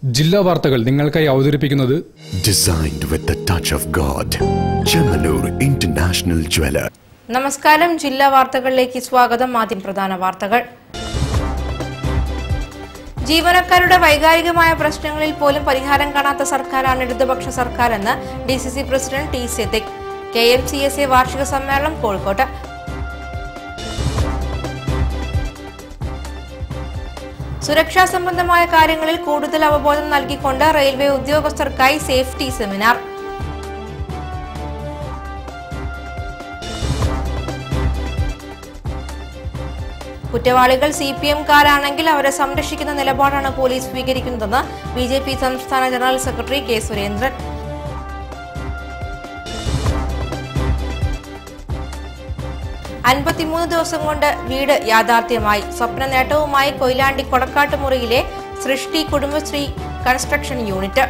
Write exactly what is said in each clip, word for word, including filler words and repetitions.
Jillavarthakal നിങ്ങൾക്കായി അവതരിപ്പിക്കുന്നത് Designed with the touch of God. Chemanur International Jeweler. നമസ്കാരം ജില്ലാവാർത്തകളിലേക്ക് സ്വാഗതം. ആദ്യം പ്രധാന വാർത്തകൾ. ജീവനക്കാരുടെ വൈകാരികമായ പ്രശ്നങ്ങളിൽ പോലും പരിഹാരം കാണാത്ത സർക്കാരാണ് ഇടതുപക്ഷ സർക്കാരെന്ന് D C C president T Siddique. K M C S A വാർഷിക സമ്മേളനം കോഴിക്കോട്ട്. സുരക്ഷാ സംബന്ധമായ കാര്യങ്ങളിൽ കൂടുതൽ അവബോധം നൽകിക്കൊണ്ട് റെയിൽവേ ഉദ്യോഗസ്ഥർക്കായി സേഫ്റ്റി സെമിനാർ. കുറ്റവാളികൾ സി പി എംകാരാണെങ്കിൽ അവരെ സംരക്ഷിക്കുന്ന നിലപാടാണ് പോലീസ് സ്വീകരിക്കുന്നതെന്ന് ബി ജെ പി സംസ്ഥാന ജനറൽ സെക്രട്ടറി കെ സുരേന്ദ്രൻ. അൻപത്തിമൂന്ന് ദിവസം കൊണ്ട് വീട് യാഥാർത്ഥ്യമായി. സ്വപ്ന നേട്ടവുമായി കൊയിലാണ്ടി കൊടക്കാട്ടുമുറിയിലെ സൃഷ്ടി കുടുംബശ്രീ കൺസ്ട്രക്ഷൻ യൂണിറ്റ്.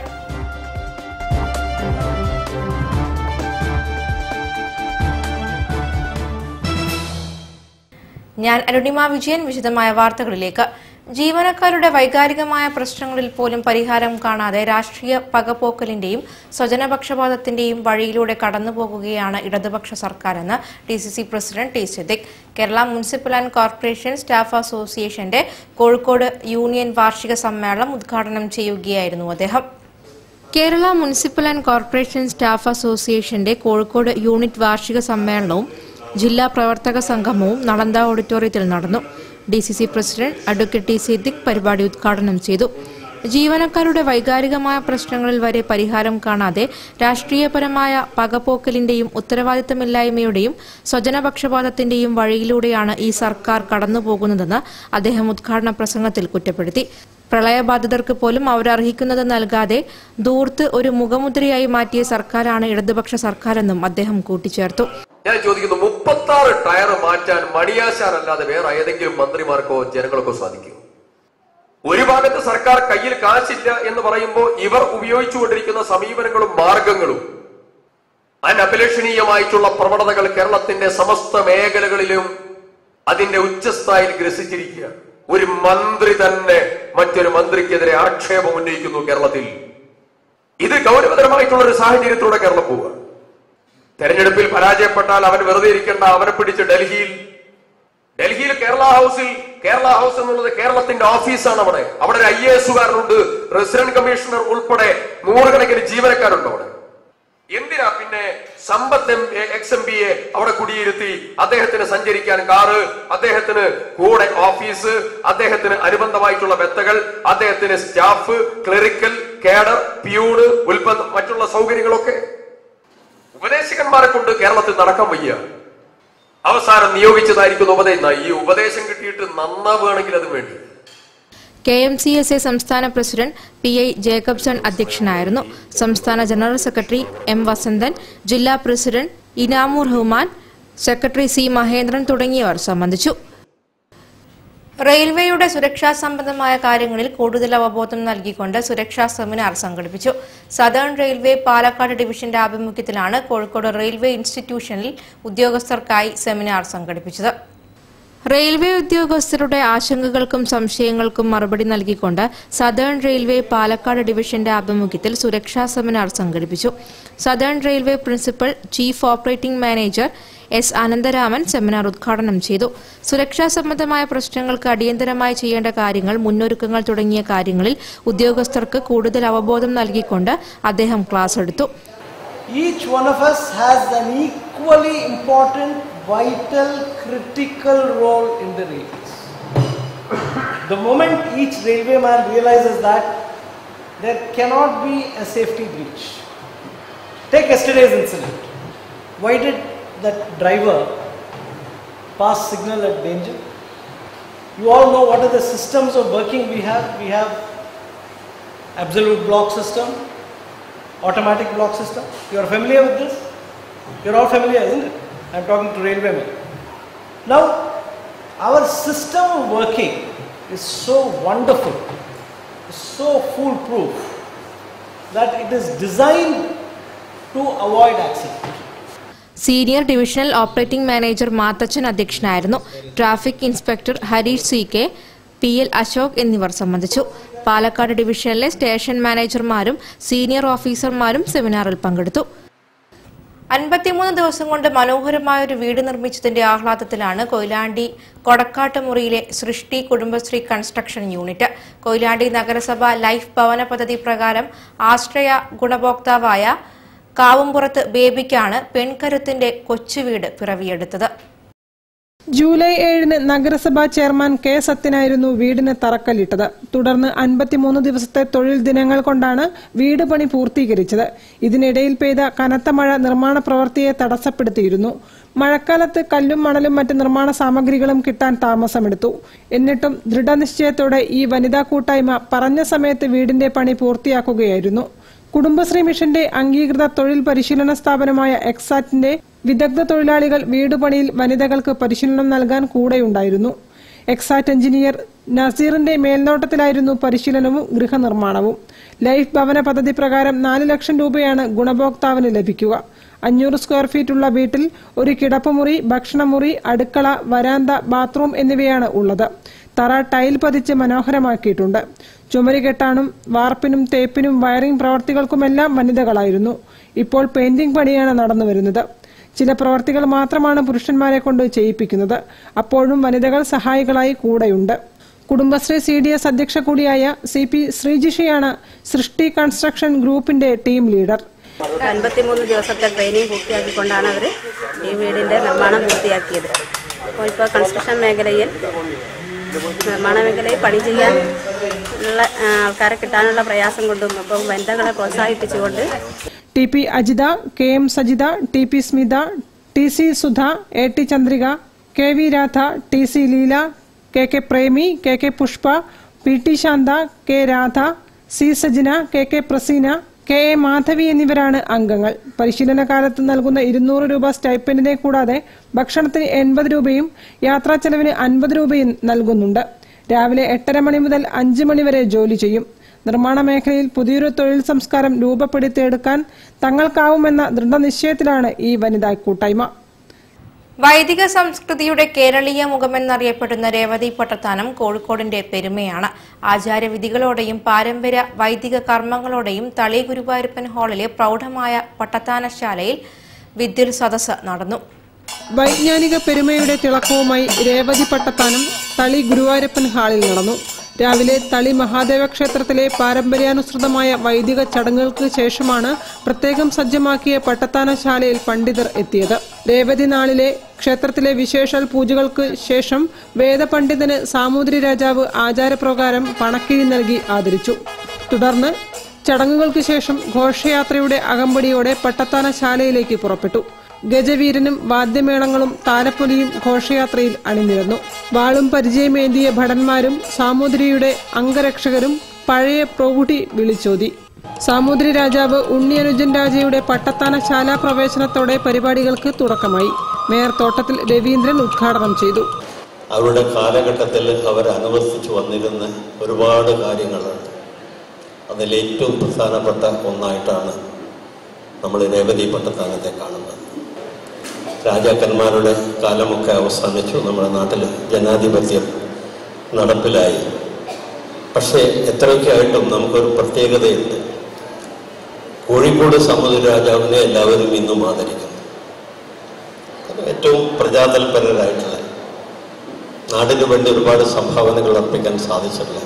ഞാൻ അരുണിമ വിജയൻ. വിശദമായ വാർത്തകളിലേക്ക്. ജീവനക്കാരുടെ വൈകാരികമായ പ്രശ്നങ്ങളിൽ പോലും പരിഹാരം കാണാതെ രാഷ്ട്രീയ പകപോക്കലിന്റെയും സ്വജനപക്ഷപാതത്തിന്റെയും വഴിയിലൂടെ കടന്നുപോകുകയാണ് ഇടതുപക്ഷ സർക്കാരെന്ന് D C C president T Siddique. Kerala municipal and corporation staff അസോസിയേഷന്റെ കോഴിക്കോട് യൂണിയൻ വാർഷിക സമ്മേളനം ഉദ്ഘാടനം ചെയ്യുകയായിരുന്നു അദ്ദേഹം. Kerala municipal and corporation staff അസോസിയേഷന്റെ കോഴിക്കോട് യൂണിറ്റ് വാർഷിക സമ്മേളനവും ജില്ലാ പ്രവർത്തക സംഗമവും നളന്ദ ഓഡിറ്റോറിയത്തിൽ നടന്നു. D C C president advocate T Siddique പരിപാടി ഉദ്ഘാടനം ചെയ്തു. ജീവനക്കാരുടെ വൈകാരികമായ പ്രശ്നങ്ങളിൽ വരെ പരിഹാരം കാണാതെ രാഷ്ട്രീയപരമായ പകപോക്കലിന്റെയും ഉത്തരവാദിത്തമില്ലായ്മയുടെയും സ്വജനപക്ഷപാതത്തിന്റെയും വഴിയിലൂടെയാണ് ഈ സർക്കാർ കടന്നുപോകുന്നതെന്ന് അദ്ദേഹം ഉദ്ഘാടന പ്രസംഗത്തിൽ കുറ്റപ്പെടുത്തി. പ്രളയബാധിതർക്ക് പോലും അവരർഹിക്കുന്നത് നൽകാതെ ദൂർത്ത് ഒരു മുഖമുദ്രയായി മാറ്റിയ സർക്കാരാണ് ഇടതുപക്ഷ സർക്കാരെന്നും അദ്ദേഹം കൂട്ടിച്ചേർത്തു. ഞാൻ ചോദിക്കുന്നു, മുപ്പത്തി ആറ് ടയർ മാറ്റാൻ മണിയാശാനല്ലാതെ വേറെ ഏതെങ്കിലും മന്ത്രിമാർക്കോ ജനങ്ങൾക്കോ സാധിക്കും? ഒരു ഭാഗത്ത് സർക്കാർ കയ്യിൽ കാശില്ല എന്ന് പറയുമ്പോൾ ഇവർ ഉപയോഗിച്ചുകൊണ്ടിരിക്കുന്ന സമീപനങ്ങളും മാർഗങ്ങളും അനഭിലഷണീയമായിട്ടുള്ള പ്രവണതകൾ കേരളത്തിന്റെ സമസ്ത മേഖലകളിലും അതിന്റെ ഉച്ചസ്ഥായിൽ ഗ്രസിച്ചിരിക്കുക. ഒരു മന്ത്രി തന്നെ മറ്റൊരു മന്ത്രിക്കെതിരെ ആക്ഷേപം ഉന്നയിക്കുന്നു കേരളത്തിൽ. ഇത് ഗൗരവതരമായിട്ടുള്ള ഒരു സാഹചര്യത്തിലൂടെ കേരളം പോവുക. തെരഞ്ഞെടുപ്പിൽ പരാജയപ്പെട്ടാൽ അവൻ വെറുതെ ഇരിക്കേണ്ട, അവനെ പിടിച്ച് ഡൽഹിയിൽ ഡൽഹിയിൽ കേരള ഹൗസിൽ കേരള ഹൗസ് എന്നുള്ളത് കേരളത്തിന്റെ ഓഫീസാണ്. അവിടെ അവിടെ ഒരു ഐ എ എസുകാരനുണ്ട്, റെസിഡന്റ് കമ്മീഷണർ ഉൾപ്പെടെ നൂറുകണക്കിന് ജീവനക്കാരുണ്ട് അവിടെ. എന്തിനാ പിന്നെ സമ്പത്ത് എക്സ് എം പിയെ അവിടെ കുടിയിരുത്തി അദ്ദേഹത്തിന് സഞ്ചരിക്കാൻ കാറ്, അദ്ദേഹത്തിന് കൂടെ ഓഫീസ്, അദ്ദേഹത്തിന് അനുബന്ധമായിട്ടുള്ള മെത്തകൾ, അദ്ദേഹത്തിന് സ്റ്റാഫ്, ക്ലറിക്കൽ, കേഡർ, പ്യൂണ്, ഉൽപ്പന്നം, മറ്റുള്ള സൗകര്യങ്ങളൊക്കെ ഉപദേശകന്മാരെ കൊണ്ട് കേരളത്തിൽ നടക്കാൻ വയ്യ. അവസാനം നിയോഗിച്ചതായിരിക്കുന്ന ഉപദേശം. ഈ ഉപദേശം കിട്ടിയിട്ട് നന്നാവുകയാണെങ്കിൽ അത് വേണ്ടി. K M C S A സംസ്ഥാന പ്രസിഡന്റ് പി ഐ ജേക്കബ്സൺ അധ്യക്ഷനായിരുന്നു. സംസ്ഥാന ജനറൽ സെക്രട്ടറി എം വസന്തൻ, ജില്ലാ president Inamur Rahman, secretary C Mahendran തുടങ്ങിയവർ സംബന്ധിച്ചു. റെയിൽവേയുടെ സുരക്ഷാ സംബന്ധമായ കാര്യങ്ങളിൽ കൂടുതൽ അവബോധം നൽകിക്കൊണ്ട് സുരക്ഷാ സെമിനാർ സംഘടിപ്പിച്ചു. സദേൺ റെയിൽവേ പാലക്കാട് ഡിവിഷന്റെ ആഭിമുഖ്യത്തിലാണ് കോഴിക്കോട് റെയിൽവേ ഇൻസ്റ്റിറ്റ്യൂഷനിൽ ഉദ്യോഗസ്ഥർക്കായി സെമിനാർ സംഘടിപ്പിച്ചത്. റെയിൽവേ ഉദ്യോഗസ്ഥരുടെ ആശങ്കകൾക്കും സംശയങ്ങൾക്കും മറുപടി നൽകിക്കൊണ്ട് സദേൺ റെയിൽവേ പാലക്കാട് ഡിവിഷന്റെ ആഭിമുഖ്യത്തിൽ സുരക്ഷാ സെമിനാർ സംഘടിപ്പിച്ചു. Southern railway principal chief operating manager S Ananthraman seminar ഉദ്ഘാടനം ചെയ്തു. സുരക്ഷാ സംബന്ധമായ പ്രശ്നങ്ങൾക്ക് അടിയന്തരമായി ചെയ്യേണ്ട കാര്യങ്ങൾ, മുന്നൊരുക്കങ്ങൾ തുടങ്ങിയ കാര്യങ്ങളിൽ ഉദ്യോഗസ്ഥർക്ക് കൂടുതൽ അവബോധം നൽകിക്കൊണ്ട് അദ്ദേഹം ക്ലാസ് എടുത്തു. Each one of us has an equally important, vital, critical role in the railways. The moment each railwayman realizes that there cannot be a safety breach. Take yesterday's incident. Why did that driver pass signal at danger? You all know what are the systems of working we have. We have absolute block system, automatic block system. You are familiar with this? You are all familiar, isn't it? I am talking to railwaymen. Now, our system of working is so wonderful, is so foolproof that it is designed to avoid accident. Senior divisional operating manager Mathachan അധ്യക്ഷനായിരുന്നു. Traffic inspector Harish C K, P L Ashok എന്നിവർ സംബന്ധിച്ചു. പാലക്കാട് ഡിവിഷനിലെ station മാനേജർമാരും senior ഓഫീസർമാരും സെമിനാറിൽ പങ്കെടുത്തു. അൻപത്തിമൂന്ന് ദിവസം കൊണ്ട് മനോഹരമായ ഒരു വീട് നിർമ്മിച്ചതിന്റെ ആഹ്ലാദത്തിലാണ് കൊയിലാണ്ടി കൊടക്കാട്ടുമുറിയിലെ സൃഷ്ടി കുടുംബശ്രീ കൺസ്ട്രക്ഷൻ യൂണിറ്റ്. കൊയിലാണ്ടി നഗരസഭ ലൈഫ് ഭവന പദ്ധതി പ്രകാരം ആശ്രയ ഗുണഭോക്താവായ കാവുംപുറത്ത് ബേബിക്കാണ് പെൺകരുത്തിന്റെ കൊച്ചുവീട് പിറവിയെടുത്തത്. ജൂലൈ ഏഴിന് നഗരസഭാ ചെയർമാൻ കെ സത്യനായിരുന്നു വീടിന് തറക്കല്ലിട്ടത്. തുടർന്ന് അൻപത്തിമൂന്ന് ദിവസത്തെ തൊഴിൽ ദിനങ്ങൾ കൊണ്ടാണ് വീട് പണി പൂർത്തീകരിച്ചത്. ഇതിനിടയിൽ പെയ്ത കനത്ത മഴ നിർമ്മാണ പ്രവൃത്തിയെ തടസ്സപ്പെടുത്തിയിരുന്നു. മഴക്കാലത്ത് കല്ലും മണലും മറ്റ് നിർമ്മാണ സാമഗ്രികളും കിട്ടാൻ താമസമെടുത്തു. എന്നിട്ടും ദൃഢനിശ്ചയത്തോടെ ഈ വനിതാ കൂട്ടായ്മ പറഞ്ഞ സമയത്ത് വീടിന്റെ പണി പൂർത്തിയാക്കുകയായിരുന്നു. കുടുംബശ്രീ മിഷന്റെ അംഗീകൃത തൊഴിൽ പരിശീലന സ്ഥാപനമായ എക്സാറ്റിന്റെ വിദഗ്ധ തൊഴിലാളികൾ വീടുപണിയിൽ വനിതകൾക്ക് പരിശീലനം നൽകാൻ കൂടെയുണ്ടായിരുന്നു. എക്സാറ്റ് എഞ്ചിനീയർ നസീറിന്റെ മേൽനോട്ടത്തിലായിരുന്നു പരിശീലനവും ഗൃഹനിർമ്മാണവും. ലൈഫ് ഭവന പദ്ധതി പ്രകാരം നാല് ലക്ഷം രൂപയാണ് ഗുണഭോക്താവിന് ലഭിക്കുക. അഞ്ഞൂറ് സ്ക്വയർ ഫീറ്റുള്ള വീട്ടിൽ ഒരു കിടപ്പുമുറി, ഭക്ഷണമുറി, അടുക്കള, വരാന്ത, ബാത്റൂം എന്നിവയാണ് ഉള്ളത്. തറ ടൈൽ പതിച്ച് മനോഹരമാക്കിയിട്ടുണ്ട്. ചുമരുകെട്ടാനും വാർപ്പിനും തേപ്പിനും വയറിംഗ് പ്രവർത്തികൾക്കുമെല്ലാം വനിതകളായിരുന്നു. ഇപ്പോൾ പെയിന്റിംഗ് പണിയാണ് നടന്നുവരുന്നത്. ചില പ്രവർത്തികൾ മാത്രമാണ് പുരുഷന്മാരെ കൊണ്ട് ചെയ്യിപ്പിക്കുന്നത്. അപ്പോഴും വനിതകൾ സഹായികളായി കൂടെയുണ്ട്. കുടുംബശ്രീ സി ഡി എസ് അധ്യക്ഷ കൂടിയായ സി പി ശ്രീജിഷയാണ് സൃഷ്ടി കൺസ്ട്രക്ഷൻ ഗ്രൂപ്പിന്റെ ടീം ലീഡർ. അൻപത്തിമൂന്ന് ദിവസത്തെ ട്രെയിനിങ് പൂർത്തിയാക്കിക്കൊണ്ടാണ് അവർ ഈ വീടിന്റെ നിർമ്മാണം പൂർത്തിയാക്കിയത്. അപ്പോൾ ഇപ്പോൾ കൺസ്ട്രക്ഷൻ മേഖലയിൽ നിർമ്മാണ മേഖലയിൽ പണി ചെയ്യാൻ ഉള്ള ആൾക്കാരെ കിട്ടാനുള്ള പ്രയാസം കൊണ്ടും അപ്പോൾ വനിതകളെ പ്രോത്സാഹിപ്പിച്ചുകൊണ്ട് T P Ajitha, K M Sajitha, T P Smitha, T C Sudha, A T Chandrika, K V Radha, T C Leela, K K Premi, K K Pushpa, P T Shantha, K Radha, C Sajina, K K Praseena, K A Madhavi എന്നിവരാണ് അംഗങ്ങൾ. പരിശീലന കാലത്ത് നൽകുന്ന ഇരുന്നൂറ് രൂപ സ്റ്റൈപ്പൻഡിനെ കൂടാതെ ഭക്ഷണത്തിന് എൺപത് രൂപയും യാത്രാ ചെലവിന് അൻപത് രൂപയും നൽകുന്നുണ്ട്. രാവിലെ എട്ടര മണി മുതൽ അഞ്ച് മണി വരെ ജോലി ചെയ്യും. നിർമ്മാണ മേഖലയിൽ പുതിയൊരു തൊഴിൽ സംസ്കാരം രൂപപ്പെടുത്തിയെടുക്കാൻ തങ്ങൾക്കാവുമെന്ന ദൃഢനിശ്ചയത്തിലാണ് ഈ വനിതാ കൂട്ടായ്മ. വൈദിക സംസ്കൃതിയുടെ കേരളീയ മുഖമെന്നറിയപ്പെടുന്ന രേവതി പട്ടത്താനം കോഴിക്കോടിന്റെ പെരുമയാണ്. ആചാരവിധികളോടെയും പാരമ്പര്യ വൈദിക കർമ്മങ്ങളോടെയും തളി ഗുരുവായൂരപ്പൻ ഹാളിലെ പ്രൗഢമായ പട്ടത്താനശാലയിൽ വിദ്യുൽ സദസ്സ് നടന്നു. വൈജ്ഞാനിക പെരുമയുടെ തിളക്കവുമായി രേവതി പട്ടത്താനം തളി ഗുരുവായൂരപ്പൻ ഹാളിൽ നടന്നു. രാവിലെ തളി മഹാദേവ ക്ഷേത്രത്തിലെ പാരമ്പര്യാനുസൃതമായ വൈദിക ചടങ്ങുകൾക്ക് ശേഷമാണ് പ്രത്യേകം സജ്ജമാക്കിയ പട്ടത്താനശാലയിൽ പണ്ഡിതർ എത്തിയത്. രേവതി നാളിലെ ക്ഷേത്രത്തിലെ വിശേഷാൽ പൂജകൾക്ക് ശേഷം വേദപണ്ഡിതന് സാമൂതിരി രാജാവ് ആചാരപ്രകാരം പണക്കിഴി നൽകി ആദരിച്ചു. തുടർന്ന് ചടങ്ങുകൾക്ക് ശേഷം ഘോഷയാത്രയുടെ അകമ്പടിയോടെ പട്ടത്താനശാലയിലേക്ക് പുറപ്പെട്ടു. ഗജവീരനും വാദ്യമേളങ്ങളും താലപ്പൊലിയും ഘോഷയാത്രയിൽ അണിനിരന്നു. വാളും പരിചയമേന്തിയ ഭടന്മാരും സാമൂതിരിയുടെ അംഗരക്ഷകരും പഴയ പ്രൗഢി വിളിച്ചോതി. സാമൂതിരി രാജാവ് ഉണ്ണിയനുജൻ രാജയുടെ പട്ടത്താനശാല പ്രവേശനത്തോടെ പരിപാടികൾക്ക് തുടക്കമായി. മേയർ തോട്ടത്തിൽ രവീന്ദ്രൻ ഉദ്ഘാടനം ചെയ്തു. അവരുടെ കാലഘട്ടത്തിൽ അവർ അനുവർത്തിച്ചു വന്നിരുന്ന ഒരുപാട് കാര്യങ്ങളുണ്ട്. അതിൽ ഏറ്റവും പ്രധാനപ്പെട്ട ഒന്നായിട്ടാണ് നമ്മൾ രേവതി പട്ടത്താനത്തെ കാണുന്നത്. രാജാക്കന്മാരുടെ കാലമൊക്കെ അവസാനിച്ചു. നമ്മുടെ നാട്ടിൽ ജനാധിപത്യം നടപ്പിലായി. പക്ഷേ എത്രയൊക്കെ ആയിട്ടും നമുക്കൊരു പ്രത്യേകതയുണ്ട്. കോഴിക്കോട് സാമൂതിരി രാജാവിനെ എല്ലാവരും ഇന്നും ആദരിക്കുന്നു. ഏറ്റവും പ്രജാതൽപരരായിട്ടുള്ള, നാടിനു വേണ്ടി ഒരുപാട് സംഭാവനകൾ അർപ്പിക്കാൻ സാധിച്ചിട്ടുള്ള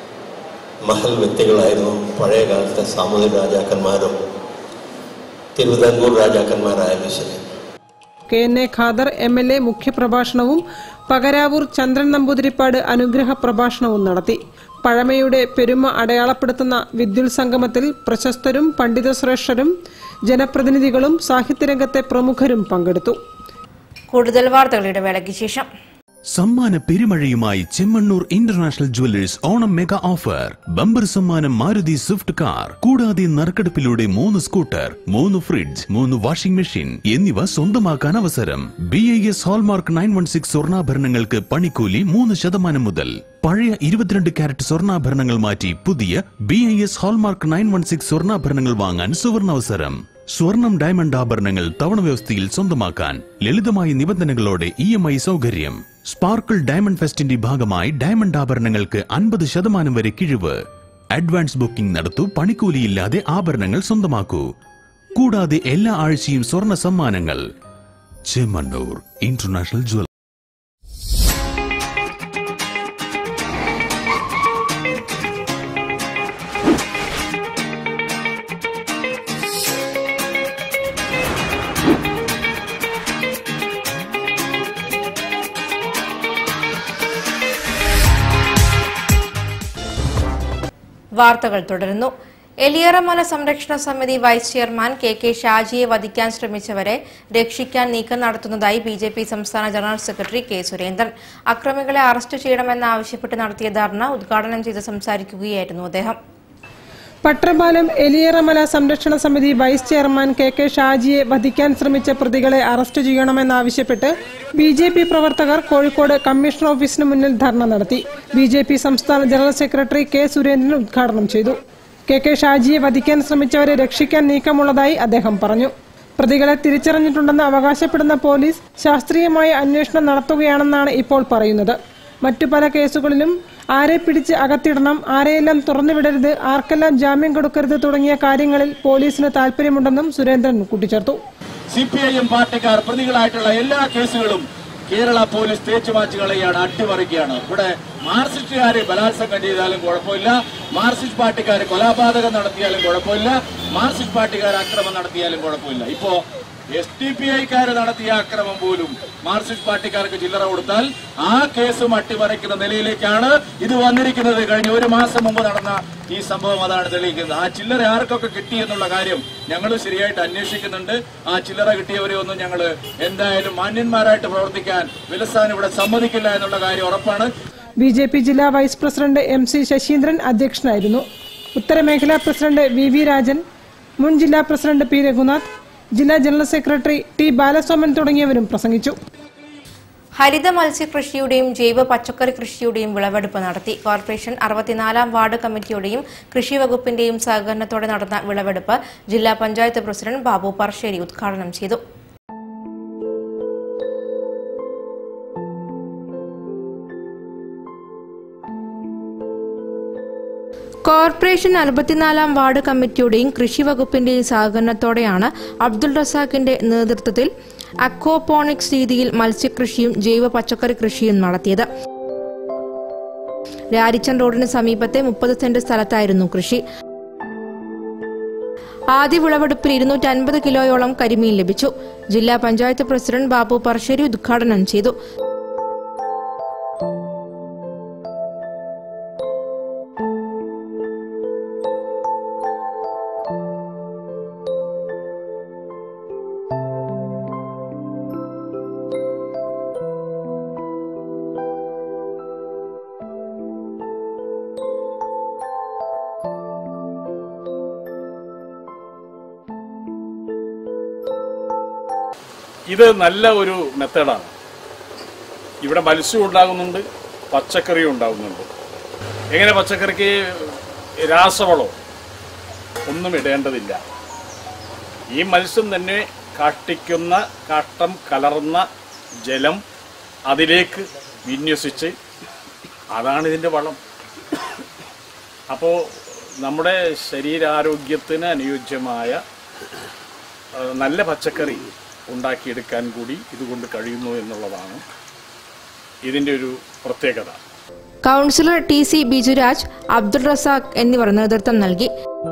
മഹൽ വ്യക്തികളായിരുന്നു പഴയ കാലത്തെ സാമൂതിരി രാജാക്കന്മാരും തിരുവിതാംകൂർ രാജാക്കന്മാരായാലും ശരി. K N A Khader M L A മുഖ്യപ്രഭാഷണവും പകരാവൂർ ചന്ദ്രൻ നമ്പൂതിരിപ്പാട് അനുഗ്രഹ പ്രഭാഷണവും നടത്തി. പഴമയുടെ പെരുമ അടയാളപ്പെടുത്തുന്ന വിദ്യുൽ സംഗമത്തിൽ പ്രശസ്തരും പണ്ഡിതശ്രേഷ്ഠരും ജനപ്രതിനിധികളും സാഹിത്യരംഗത്തെ പ്രമുഖരും പങ്കെടുത്തു. കൂടുതൽ വാർത്തകളുടെ വേളയ്ക്ക് ശേഷം സമ്മാന പെരുമഴയുമായി Chemmanur international jewellers Onam mega offer. Bumper സമ്മാനം മാരുതി സ്വിഫ്റ്റ് കാർ, കൂടാതെ നറുക്കെടുപ്പിലൂടെ മൂന്ന് സ്കൂട്ടർ, മൂന്ന് ഫ്രിഡ്ജ്, മൂന്ന് വാഷിംഗ് മെഷീൻ എന്നിവ സ്വന്തമാക്കാൻ അവസരം. B I S hallmark nine one six സ്വർണ്ണാഭരണങ്ങൾക്ക് പണിക്കൂലി മൂന്ന് ശതമാനം മുതൽ. പഴയ ഇരുപത്തിരണ്ട് കാരറ്റ് സ്വർണ്ണാഭരണങ്ങൾ മാറ്റി പുതിയ B I S hallmark nine one six സ്വർണ്ണാഭരണങ്ങൾ വാങ്ങാൻ സുവർണാവസരം. സ്വർണം ഡയമണ്ട് ആഭരണങ്ങൾ തവണ വ്യവസ്ഥയിൽ സ്വന്തമാക്കാൻ ലളിതമായ നിബന്ധനകളോടെ ഇ എം ഐ സൗകര്യം. സ്പാർക്കിൾ ഡയമണ്ട് ഫെസ്റ്റിന്റെ ഭാഗമായി ഡയമണ്ട് ആഭരണങ്ങൾക്ക് അൻപത് ശതമാനം വരെ കിഴിവ്. അഡ്വാൻസ് ബുക്കിംഗ് നടത്തൂ, പണിക്കൂലിയില്ലാതെ ആഭരണങ്ങൾ സ്വന്തമാക്കൂ. കൂടാതെ എല്ലാ ആഴ്ചയും സ്വർണ്ണ സമ്മാനങ്ങൾ. Chemmanur international jewellery. വാർത്തകൾ തുടരുന്നു. എലിയറമല സംരക്ഷണ സമിതി വൈസ് ചെയർമാൻ കെ കെ ഷാജിയെ വധിക്കാൻ ശ്രമിച്ചവരെ രക്ഷിക്കാൻ നീക്കം നടത്തുന്നതായി ബി ജെ പി സംസ്ഥാന ജനറൽ സെക്രട്ടറി കെ സുരേന്ദ്രൻ. അക്രമികളെ അറസ്റ്റ് ചെയ്യണമെന്നാവശ്യപ്പെട്ട് നടത്തിയ ധർണ ഉദ്ഘാടനം ചെയ്ത് സംസാരിക്കുകയായിരുന്നു അദ്ദേഹം. പട്ടർപാലം എലിയറമല സംരക്ഷണ സമിതി വൈസ് ചെയർമാൻ കെ കെ ഷാജിയെ വധിക്കാൻ ശ്രമിച്ച പ്രതികളെ അറസ്റ്റ് ചെയ്യണമെന്നാവശ്യപ്പെട്ട് ബി ജെ പി പ്രവർത്തകർ കോഴിക്കോട് കമ്മീഷണർ ഓഫീസിന് മുന്നിൽ ധർണ നടത്തി. ബി ജെ പി സംസ്ഥാന ജനറൽ സെക്രട്ടറി കെ സുരേന്ദ്രൻ ഉദ്ഘാടനം ചെയ്തു. കെ കെ ഷാജിയെ വധിക്കാൻ ശ്രമിച്ചവരെ രക്ഷിക്കാൻ നീക്കമുള്ളതായി അദ്ദേഹം പറഞ്ഞു. പ്രതികളെ തിരിച്ചറിഞ്ഞിട്ടുണ്ടെന്ന് അവകാശപ്പെടുന്ന പോലീസ് ശാസ്ത്രീയമായ അന്വേഷണം നടത്തുകയാണെന്നാണ് ഇപ്പോൾ പറയുന്നത്. മറ്റു പല കേസുകളിലും ആരെ പിടിച്ച് അകത്തിടണം, ആരെയെല്ലാം തുറന്നുവിടരുത്, ആർക്കെല്ലാം ജാമ്യം കൊടുക്കരുത് തുടങ്ങിയ കാര്യങ്ങളിൽ പോലീസിന് താൽപര്യമുണ്ടെന്നും സുരേന്ദ്രൻ കൂട്ടിച്ചേർത്തു. സി പി ഐ എം പാർട്ടിക്കാർ പ്രതികളായിട്ടുള്ള എല്ലാ കേസുകളും കേരള പോലീസ് തേച്ചുമാച്ച് കളയാണ്, അട്ടിമറിക്കുകയാണ്. ഇവിടെ മാർക്സിസ്റ്റുകാരെ ബലാത്സംഗം ചെയ്താലും കുഴപ്പമില്ല, മാർക്സിസ്റ്റ് പാർട്ടിക്കാർ കൊലപാതകം നടത്തിയാലും കുഴപ്പമില്ല, മാർക്സിസ്റ്റ് പാർട്ടിക്കാർ അക്രമം നടത്തിയാലും കുഴപ്പമില്ല. ഇപ്പോ എസ് ഡി പി ഐക്കാര് നടത്തിയ അക്രമം പോലും മാർക്സിസ്റ്റ് പാർട്ടിക്കാർക്ക് ചില്ലറ കൊടുത്താൽ ആ കേസും അട്ടിമറിക്കുന്ന നിലയിലേക്കാണ് ഇത് വന്നിരിക്കുന്നത്. കഴിഞ്ഞ ഒരു മാസം മുമ്പ് നടന്ന ഈ സംഭവം അതാണ് തെളിയിക്കുന്നത്. ആ ചില്ലറ ആർക്കൊക്കെ കിട്ടി എന്നുള്ള കാര്യം ഞങ്ങൾ ശരിയായിട്ട് അന്വേഷിക്കുന്നുണ്ട്. ആ ചില്ലറ കിട്ടിയവരെ ഒന്നും ഞങ്ങൾ എന്തായാലും മാന്യന്മാരായിട്ട് പ്രവർത്തിക്കാൻ വിലസാൻ ഇവിടെ സമ്മതിക്കില്ല എന്നുള്ള കാര്യം ഉറപ്പാണ്. ബി ജെ പി ജില്ലാ vice president M C Sasheendran അധ്യക്ഷനായിരുന്നു. ഉത്തരമേഖലാ പ്രസിഡന്റ് വി വി രാജൻ, മുൻ ജില്ലാ പ്രസിഡന്റ് പി രഘുനാഥ്, ജില്ലാ ജനറൽ സെക്രട്ടറി ടി ബാലസ്വാമൻ തുടങ്ങിയവരും പ്രസംഗിച്ചു. ഹരിത മത്സ്യകൃഷിയുടെയും ജൈവ പച്ചക്കറി കൃഷിയുടെയും വിളവെടുപ്പ് നടത്തി. കോർപ്പറേഷൻ അറുപത്തിനാലാം വാർഡ് കമ്മിറ്റിയുടെയും കൃഷി വകുപ്പിന്റെയും സഹകരണത്തോടെ നടന്ന വിളവെടുപ്പ് ജില്ലാ പഞ്ചായത്ത് പ്രസിഡന്റ് ബാബു പറശ്ശേരി ഉദ്ഘാടനം ചെയ്തു. കോർപ്പറേഷൻ അറുപത്തിനാലാം വാർഡ് കമ്മിറ്റിയുടെയും കൃഷി വകുപ്പിന്റെയും സഹകരണത്തോടെയാണ് അബ്ദുൾ റസാഖിന്റെ നേതൃത്വത്തിൽ അക്വാപോണിക്സ് രീതിയിൽ മത്സ്യകൃഷിയും ജൈവ പച്ചക്കറി കൃഷിയും നടത്തിയത്. രാരിച്ചൻ റോഡിന് സമീപത്തെ മുപ്പത് സെന്റ് സ്ഥലത്തായിരുന്നു കൃഷി. ആദ്യ വിളവെടുപ്പിൽ ഇരുന്നൂറ്റി അൻപത് കിലോയോളം കരിമീൻ ലഭിച്ചു. ജില്ലാ പഞ്ചായത്ത് പ്രസിഡന്റ് ബാബു പറശ്ശേരി ഉദ്ഘാടനം ചെയ്തു. ഇത് നല്ല ഒരു മെത്തേഡാണ്. ഇവിടെ മത്സ്യം ഉണ്ടാകുന്നുണ്ട്, പച്ചക്കറിയും ഉണ്ടാകുന്നുണ്ട്. എങ്ങനെ പച്ചക്കറിക്ക് രാസവളോ ഒന്നും ഇടേണ്ടതില്ല. ഈ മത്സ്യം തന്നെ കാഷ്ടിക്കുന്ന കാഷ്ടം കലർന്ന ജലം അതിലേക്ക് വിന്യസിച്ച് അതാണ് ഇതിൻ്റെ വളം. അപ്പോൾ നമ്മുടെ ശരീരാരോഗ്യത്തിന് അനുയോജ്യമായ നല്ല പച്ചക്കറി ഉണ്ടാക്കിയെടുക്കാൻ കൂടി ഇതുകൊണ്ട് കഴിയുന്നു എന്നുള്ളതാണ് ഇതിന്റെ ഒരു പ്രത്യേകത. Councillor T C Bijuraj, Abdul Razak എന്നിവർ നേതൃത്വം നൽകി.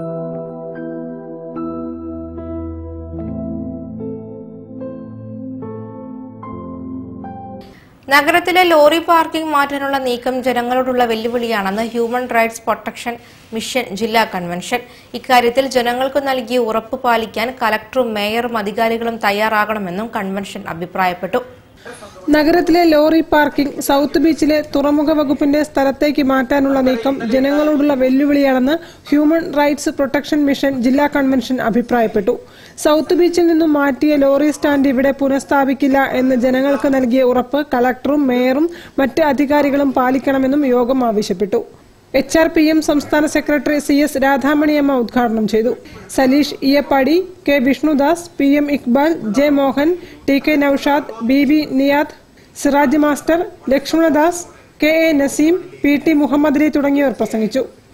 നഗരത്തിലെ ലോറി പാർക്കിംഗ് മാറ്റാനുള്ള നീക്കം ജനങ്ങളോടുള്ള വെല്ലുവിളിയാണെന്ന് ഹ്യൂമൻ റൈറ്റ്സ് പ്രൊട്ടക്ഷൻ മിഷൻ ജില്ലാ കൺവെൻഷൻ. ഇക്കാര്യത്തിൽ ജനങ്ങൾക്ക് നൽകിയ ഉറപ്പ് പാലിക്കാൻ കലക്ടറും മേയറും അധികാരികളും തയ്യാറാകണമെന്നും കൺവെൻഷൻ അഭിപ്രായപ്പെട്ടു. നഗരത്തിലെ ലോറി പാർക്കിംഗ് സൌത്ത് ബീച്ചിലെ തുറമുഖ വകുപ്പിന്റെ സ്ഥലത്തേക്ക് മാറ്റാനുള്ള നീക്കം ജനങ്ങളോടുള്ള വെല്ലുവിളിയാണെന്ന് ഹ്യൂമൻ റൈറ്റ്സ് പ്രൊട്ടക്ഷൻ മിഷൻ ജില്ലാ കൺവെൻഷൻ അഭിപ്രായപ്പെട്ടു. സൌത്ത് ബീച്ചിൽ നിന്നും മാറ്റിയ ലോറി സ്റ്റാൻഡ് ഇവിടെ പുനഃസ്ഥാപിക്കില്ല എന്ന് ജനങ്ങൾക്ക് നൽകിയ ഉറപ്പ് കളക്ടറും മേയറും മറ്റ് അധികാരികളും പാലിക്കണമെന്നും യോഗം ആവശ്യപ്പെട്ടു. എച്ച് ആർ പി എം സംസ്ഥാന സെക്രട്ടറി സി എസ് രാധാമണിയമ്മ ഉദ്ഘാടനം ചെയ്തു. Saleesh Iyappadi, K Vishnudas, P M Iqbal, J Mohan, T K Noushad, B V Niyad, Siraj master, Lakshmanadas, K A Naseem, P T Muhammad Ali തുടങ്ങിയവർ പ്രസംഗിച്ചു.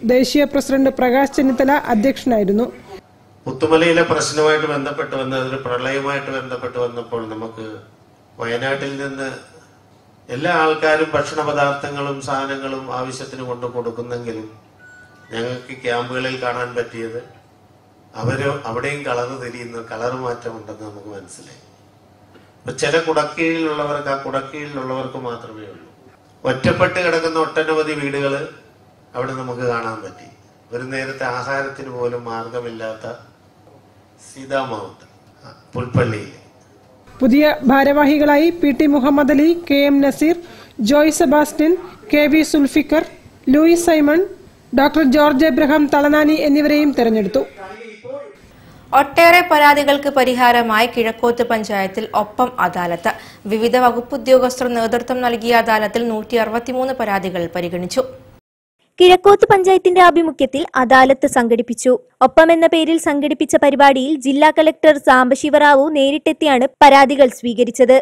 ദേശീയ പ്രസിഡന്റ് പ്രകാശ് ചെന്നിത്തല അധ്യക്ഷനായിരുന്നു. പുത്തുമലയിലെ പ്രശ്നവുമായിട്ട് ബന്ധപ്പെട്ട് വന്ന അതിൽ പ്രളയവുമായിട്ട് ബന്ധപ്പെട്ട് വന്നപ്പോൾ നമുക്ക് വയനാട്ടിൽ നിന്ന് എല്ലാ ആൾക്കാരും ഭക്ഷണ പദാർത്ഥങ്ങളും സാധനങ്ങളും ആവശ്യത്തിന് കൊണ്ടു കൊടുക്കുന്നെങ്കിലും ഞങ്ങൾക്ക് ക്യാമ്പുകളിൽ കാണാൻ പറ്റിയത് അവര് അവിടെയും കളർ തിരിയുന്ന കളർ മാറ്റമുണ്ടെന്ന് നമുക്ക് മനസ്സിലായി. അപ്പൊ ചില കുടക്കീഴിലുള്ളവർക്ക് ആ കുടക്കീഴിലുള്ളവർക്ക് മാത്രമേ ഉള്ളൂ. ഒറ്റപ്പെട്ട് കിടക്കുന്ന ഒട്ടനവധി വീടുകൾ അവിടെ നമുക്ക് കാണാൻ പറ്റി. ഒരു നേരത്തെ ആഹാരത്തിന് പോലും മാർഗമില്ലാത്ത സീതാമാവുണ്ട് പുൽപ്പള്ളിയിൽ. പുതിയ ഭാരവാഹികളായി P T Muhammad Ali, K M Naseer, Joy Sebastian, K V Zulfikar, Louis Simon, doctor George Abraham Thalanani എന്നിവരെയും തെരഞ്ഞെടുത്തു. ഒട്ടേറെ പരാതികൾക്ക് പരിഹാരമായി കിഴക്കോത്ത് പഞ്ചായത്തിൽ ഒപ്പം അദാലത്ത്. വിവിധ വകുപ്പ് ഉദ്യോഗസ്ഥർ നേതൃത്വം നൽകിയ അദാലത്തിൽ നൂറ്റി അറുപത്തിമൂന്ന് പരാതികൾ പരിഗണിച്ചു. കിഴക്കോത്ത് പഞ്ചായത്തിന്റെ ആഭിമുഖ്യത്തിൽ അദാലത്ത് സംഘടിപ്പിച്ചു. ഒപ്പം എന്ന പേരിൽ സംഘടിപ്പിച്ച പരിപാടിയിൽ ജില്ലാ കളക്ടർ സാംബശിവറാവു നേരിട്ടെത്തിയാണ് പരാതികൾ സ്വീകരിച്ചത്.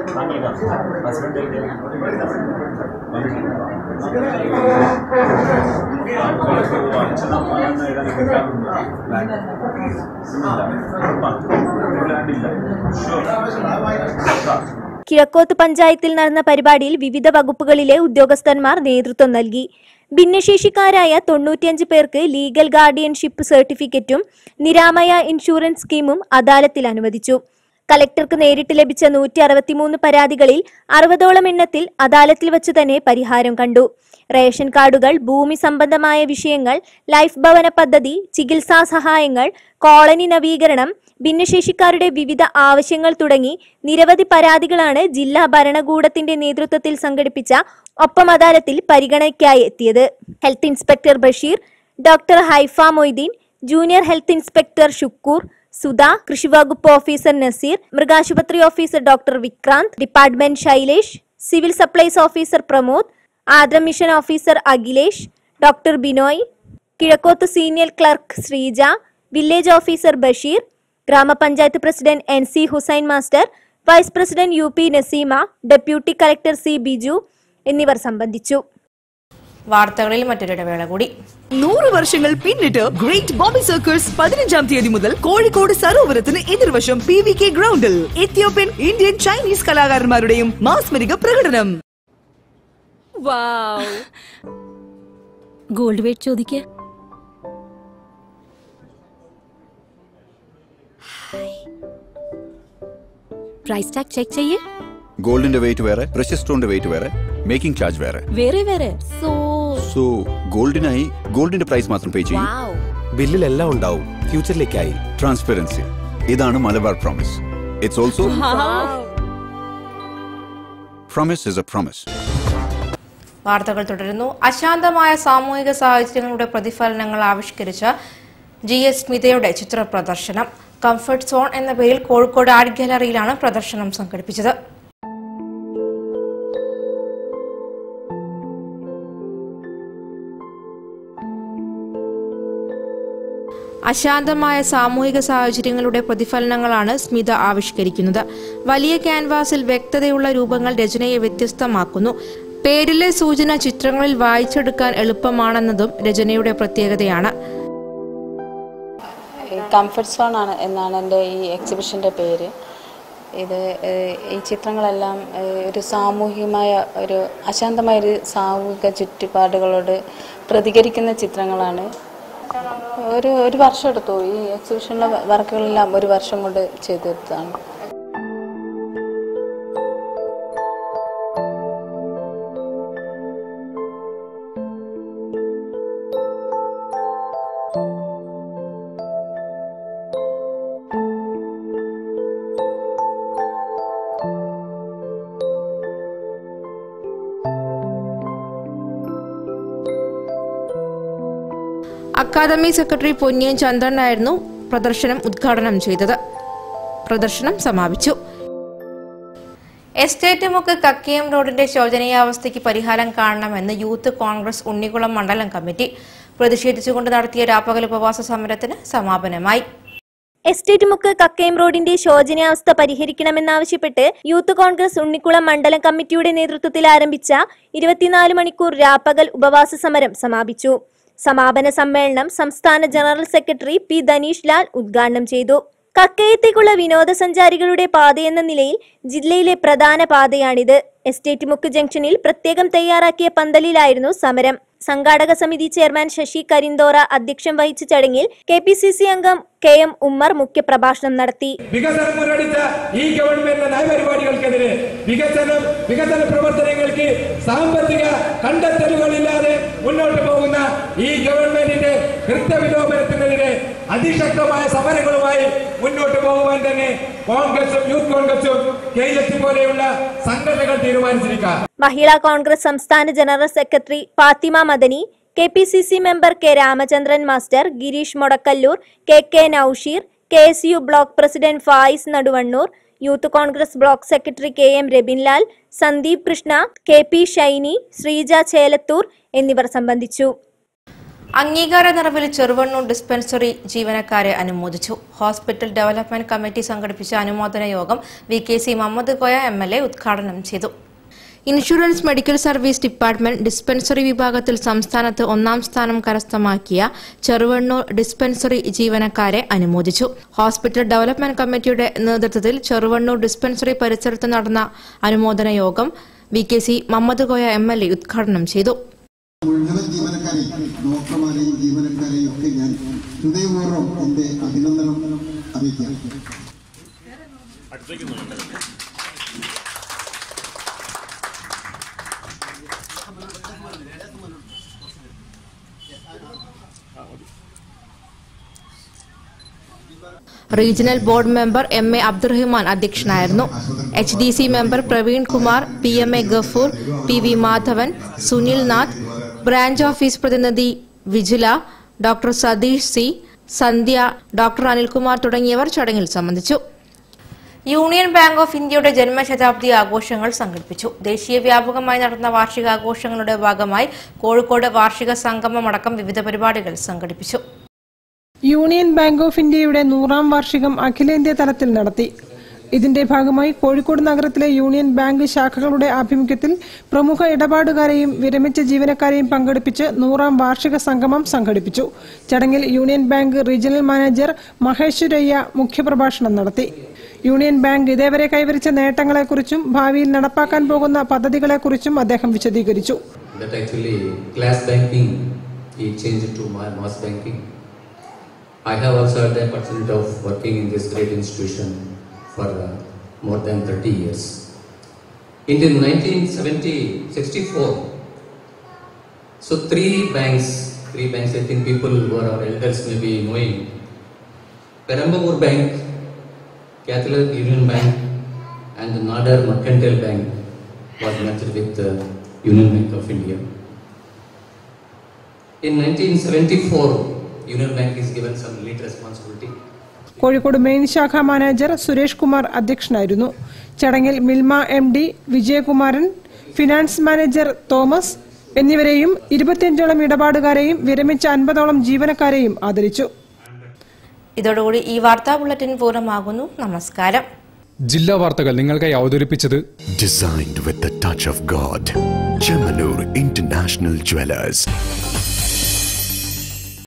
കിഴക്കോത്ത് പഞ്ചായത്തിൽ നടന്ന പരിപാടിയിൽ വിവിധ വകുപ്പുകളിലെ ഉദ്യോഗസ്ഥന്മാർ നേതൃത്വം നൽകി. ഭിന്നശേഷിക്കാരായ തൊണ്ണൂറ്റിയഞ്ച് പേർക്ക് ലീഗൽ ഗാർഡിയൻഷിപ്പ് സർട്ടിഫിക്കറ്റും നിരാമയ ഇൻഷുറൻസ് സ്കീമും അദാലത്തിൽ അനുവദിച്ചു. കലക്ടർക്ക് നേരിട്ട് ലഭിച്ച നൂറ്റി അറുപത്തിമൂന്ന് പരാതികളിൽ അറുപതോളം എണ്ണത്തിൽ അദാലത്തിൽ വച്ചു തന്നെ പരിഹാരം കണ്ടു. റേഷൻ കാർഡുകൾ, ഭൂമി സംബന്ധമായ വിഷയങ്ങൾ, ലൈഫ് ഭവന പദ്ധതി, ചികിത്സാ സഹായങ്ങൾ, കോളനി നവീകരണം, ഭിന്നശേഷിക്കാരുടെ വിവിധ ആവശ്യങ്ങൾ തുടങ്ങി നിരവധി പരാതികളാണ് ജില്ലാ ഭരണകൂടത്തിന്റെ നേതൃത്വത്തിൽ സംഘടിപ്പിച്ച ഒപ്പം അദാലത്തിൽ പരിഗണനയ്ക്കായി എത്തിയത്. Health inspector Basheer, doctor Haifa Moideen, junior health inspector Shukkoor, Sudha, കൃഷിവകുപ്പ് ഓഫീസർ നസീർ, മൃഗാശുപത്രി officer doctor Vikranth, department Shailesh, civil supplies officer Pramod, Ardram mission officer Akhilesh, doctor Binoy, Kizhakkoth senior clerk Sreeja, village officer Basheer, ഗ്രാമപഞ്ചായത്ത് president N C Hussain master, vice president U P Naseema, deputy collector C Biju എന്നിവർ സംബന്ധിച്ചു. വാർത്തകളിൽ മറ്റൊരിടവേള കൂടി. നൂറ് വർഷങ്ങൾ പിന്നിട്ട് ഗ്രേറ്റ് ബോബി സർക്കസ് പതിനഞ്ചാം തീയതി മുതൽ കോഴിക്കോട് സരോവരത്തിന് എതിർവശം പി വി കെ ഗ്രൗണ്ടിൽ എത്യോപ്യൻ, ഇന്ത്യൻ, ചൈനീസ് കലാകാരന്മാരുടെയും മാസ്മരിക പ്രകടനം. ഗോൾഡ് വെയിറ്റ് ചോദിക്കുക. പ്രൈസ് ടാഗ് ചെക്ക് ചെയ്യേ. ഗോൾഡിന്റെ വെയിറ്റ് വേറെ, പ്രഷ്യസ് സ്റ്റോണിന്റെ വെയിറ്റ് വേറെ, മേക്കിംഗ് ചാർജ് വേറെ വേറെ വേറെ സോ സോ ഗോൾഡിനായി ഗോൾഡിന്റെ പ്രൈസ് മാത്രം പേ ചെയ്യും. ബില്ലിൽ എല്ലാം ഉണ്ടാവും. ഫ്യൂച്ചറിലേക്കായി ട്രാൻസ്പെറൻസി. ഇതാണ് Malabar promise. It's also promise is a promise. വാർത്തകൾ തുടരുന്നു. അശാന്തമായ സാമൂഹിക സാഹചര്യങ്ങളുടെ പ്രതിഫലനങ്ങൾ ആവിഷ്കരിച്ച ജി എസ് സ്മിതയുടെ ചിത്ര പ്രദർശനം കംഫർട്ട് സോൺ എന്ന പേരിൽ കോഴിക്കോട് ആർട്ട് ഗാലറിയിലാണ് പ്രദർശനം സംഘടിപ്പിച്ചത്. അശാന്തമായ സാമൂഹിക സാഹചര്യങ്ങളുടെ പ്രതിഫലനങ്ങളാണ് സ്മിത ആവിഷ്കരിക്കുന്നത്. വലിയ ക്യാൻവാസിൽ വ്യക്തതയുള്ള രൂപങ്ങൾ രചനയെ വ്യത്യസ്തമാക്കുന്നു. പേരിലെ സൂചന ചിത്രങ്ങളിൽ വായിച്ചെടുക്കാൻ എളുപ്പമാണെന്നതും രചനയുടെ പ്രത്യേകതയാണ്. കംഫർട്ട് സോൺ ആണ് എന്നാണ് എൻ്റെ ഈ എക്സിബിഷൻ്റെ പേര്. ഇത് ഈ ചിത്രങ്ങളെല്ലാം ഒരു സാമൂഹികമായ ഒരു അശാന്തമായ ഒരു സാമൂഹിക ചുറ്റുപാടുകളോട് പ്രതികരിക്കുന്ന ചിത്രങ്ങളാണ്. ഒരു ഒരു വർഷം എടുത്തു. ഈ എക്സിബിഷനിലെ വർക്കുകളെല്ലാം ഒരു വർഷം കൊണ്ട് ചെയ്തെടുത്തതാണ്. അക്കാദമി സെക്രട്ടറി പൊന്നിയൻ ചന്ദ്രനായിരുന്നു പ്രദർശനം ഉദ്ഘാടനം ചെയ്തത്. പ്രദർശനം സമാപിച്ചു. എസ്റ്റേറ്റ് മുക്ക് കക്കയം റോഡിന്റെ ശോചനീയാവസ്ഥയ്ക്ക് പരിഹാരം കാണണമെന്ന് യൂത്ത് കോൺഗ്രസ് ഉണ്ണികുളം മണ്ഡലം കമ്മിറ്റി പ്രതിഷേധിച്ചുകൊണ്ട് നടത്തിയ രാപ്പകൽ ഉപവാസ സമരത്തിന് സമാപനമായി. എസ്റ്റേറ്റ് മുക്ക് കക്കയം റോഡിന്റെ ശോചനീയാവസ്ഥ പരിഹരിക്കണമെന്നാവശ്യപ്പെട്ട് യൂത്ത് കോൺഗ്രസ് ഉണ്ണിക്കുളം മണ്ഡലം കമ്മിറ്റിയുടെ നേതൃത്വത്തിൽ ആരംഭിച്ച ഇരുപത്തിനാല് മണിക്കൂർ രാപ്പകൽ ഉപവാസ സമരം സമാപിച്ചു. സമാപന സമ്മേളനം സംസ്ഥാന general secretary P Dhanish Lal ഉദ്ഘാടനം ചെയ്തു. കക്കയത്തേക്കുള്ള വിനോദസഞ്ചാരികളുടെ പാതയെന്ന നിലയിൽ ജില്ലയിലെ പ്രധാന പാതയാണിത്. എസ്റ്റേറ്റ് മുക്ക് ജംഗ്ഷനിൽ പ്രത്യേകം തയ്യാറാക്കിയ പന്തലിലായിരുന്നു സമരം. സംഘാടക സമിതി ചെയർമാൻ ശശി കരിന്തോറ അധ്യക്ഷം വഹിച്ച ചടങ്ങിൽ കെ പി സി സി അംഗം കെ എം ഉമ്മർ മുഖ്യപ്രഭാഷണം നടത്തി. വികസനം മുരടിച്ച ഈ ഗവൺമെന്റിന്റെ നയപരിപാടികൾക്കെതിരെ വികസനം വികസന പ്രവർത്തനങ്ങൾക്ക് സാമ്പത്തിക കണ്ടെത്തലുകളില്ലാതെ മുന്നോട്ട് പോകുന്ന ഈ ഗവൺമെന്റിന്റെ കൃത്യവിലോപനത്തിനെതിരെ അതിശക്തമായ സമരങ്ങളുമായി മുന്നോട്ട് പോകുവാൻ തന്നെ കോൺഗ്രസും യൂത്ത് കോൺഗ്രസും കെ എസ് പോലെയുള്ള സംഘടനകൾ തീരുമാനിച്ചിരിക്കാം. മഹിളാ കോൺഗ്രസ് സംസ്ഥാന general secretary Fathima Madani, K P C C member K Ramachandran master, Gireesh Modakkallur, K K Noushir, K S U block president Fayis Naduvannur, youth Congress block secretary K M Rabinlal, Sandeep Krishna, K P Shyni, Sreeja Chelathur എന്നിവർ സംബന്ധിച്ചു. അംഗീകാര നിറവിൽ ചെറുവണ്ണൂർ ഡിസ്പെൻസറി ജീവനക്കാരെ അനുമോദിച്ചു. ഹോസ്പിറ്റൽ ഡെവലപ്മെന്റ് കമ്മിറ്റി സംഘടിപ്പിച്ച അനുമോദന യോഗം V K C Muhammad Koya M L A ഉദ്ഘാടനം ചെയ്തു. Insurance medical service department dispensary വിഭാഗത്തിൽ സംസ്ഥാനത്ത് ഒന്നാം സ്ഥാനം കരസ്ഥമാക്കിയ ചെറുവണ്ണൂർ ഡിസ്പെൻസറി ജീവനക്കാരെ അനുമോദിച്ചു. ഹോസ്പിറ്റൽ ഡെവലപ്മെന്റ് കമ്മിറ്റിയുടെ നേതൃത്വത്തിൽ ചെറുവണ്ണൂർ ഡിസ്പെൻസറി പരിസരത്ത് നടന്ന അനുമോദന യോഗം V K C Muhammad Koya M L A ഉദ്ഘാടനം ചെയ്തു. മുഴുവൻ ജീവനക്കാരെയും ഡോക്ടർമാരെയും ജീവനക്കാരെയും ഒക്കെ ഞാൻ ഹൃദയപൂർവ്വം എന്റെ അഭിനന്ദനം അറിയിക്കാം. Regional board member M A Abdurahiman അധ്യക്ഷനായിരുന്നു. H D C member Praveen Kumar, P M A Gafoor, P V Madhavan, Sunil Nath, branch office പ്രതിനിധി Vijila, doctor Satheesh C, Sandhya, doctor Anilkumar തുടങ്ങിയവർ ചടങ്ങിൽ സംബന്ധിച്ചു. യൂണിയൻ ബാങ്ക് ഓഫ് ഇന്ത്യയുടെ ജന്മശതാബ്ദി ആഘോഷങ്ങൾ സംഘടിപ്പിച്ചു. ദേശീയ വ്യാപകമായി നടന്ന വാർഷികാഘോഷങ്ങളുടെ ഭാഗമായി കോഴിക്കോട് വാർഷിക സംഗമമടക്കം വിവിധ പരിപാടികൾ സംഘടിപ്പിച്ചു. യൂണിയൻ ബാങ്ക് ഓഫ് ഇന്ത്യയുടെ നൂറാം വാർഷികം അഖിലേന്ത്യാ തലത്തിൽ നടത്തി. ഇതിന്റെ ഭാഗമായി കോഴിക്കോട് നഗരത്തിലെ യൂണിയൻ ബാങ്ക് ശാഖകളുടെ ആഭിമുഖ്യത്തിൽ പ്രമുഖ ഇടപാടുകാരെയും വിരമിച്ച ജീവനക്കാരെയും പങ്കെടുപ്പിച്ച് നൂറാം വാർഷിക സംഗമം സംഘടിപ്പിച്ചു. ചടങ്ങിൽ union bank regional manager Maheshwaraiah മുഖ്യപ്രഭാഷണം നടത്തി. യൂണിയൻ ബാങ്ക് ഇതേവരെ കൈവരിച്ച നേട്ടങ്ങളെക്കുറിച്ചും ഭാവിയിൽ നടപ്പാക്കാൻ പോകുന്ന പദ്ധതികളെക്കുറിച്ചും അദ്ദേഹം വിശദീകരിച്ചു. I have also had the opportunity of working in this great institution for uh, more than thirty years. In nineteen sixty-four, so three banks, three banks I think people who are our elders may be knowing. Perambur Bank, Catholic Union Bank and the Nadar Mercantile Bank was merged with the Union Bank of India. In nineteen seventy-four, Union Bank is given some lead responsibility. Kozhikode main ശാഖാ manager Suresh Kumar അധ്യക്ഷനായിരുന്നു. ചടങ്ങിൽ Milma M D Vijayakumaran, finance manager Thomas എന്നിവരെയും ഇരുപത്തിയഞ്ചോളം ഇടപാടുകാരെയും വിരമിച്ച അൻപതോളം ജീവനക്കാരെയും ആദരിച്ചു. ഇതോടുകൂടി ഈ വാർത്താ ബുള്ളറ്റിൻ പൂർണ്ണമാകുന്നു. നമസ്കാരം. ജില്ലാ വാർത്തകൾ നിങ്ങൾക്കായി അവതരിപ്പിച്ചത് Designed with the touch of God. Chemanur International Jewelers.